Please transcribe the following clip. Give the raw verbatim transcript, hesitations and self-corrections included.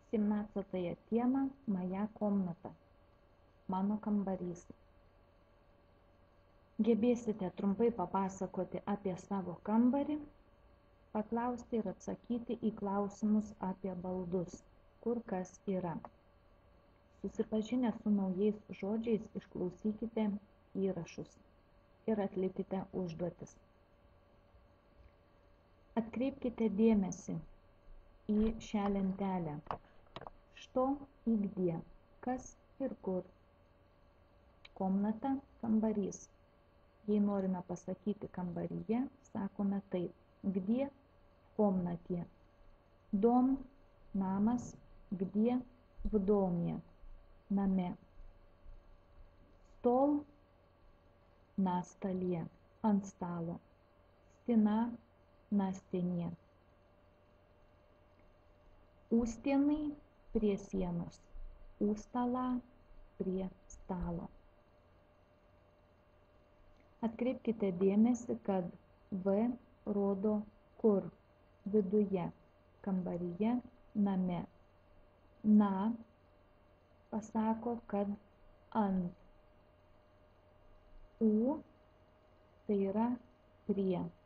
семнадцатая тема «Моя комната», mano kambarys. Gebėsite trumpai papasakoti apie savo kambarį, paklausti ir atsakyti į klausimus apie baldus, kur kas yra. Susipažinę su naujais žodžiais išklausykite įrašus ir atlikite užduotis. Atkreipkite dėmesį į šią lentelę. Što и где, kas ir kur. Komnata – kambarys. Jei norime pasakyti kambaryje, sakome taip. Где – в комнате. Дом – namas, где – в доме, name. Стол – на столе, ant stalo. Стена – на стене. У стены – prie sienos. У стола – prie stalo. Atkreipkite dėmesį, kad V rodo kur, viduje, kambaryje, name. Na pasako, kad ant. U tai yra prie.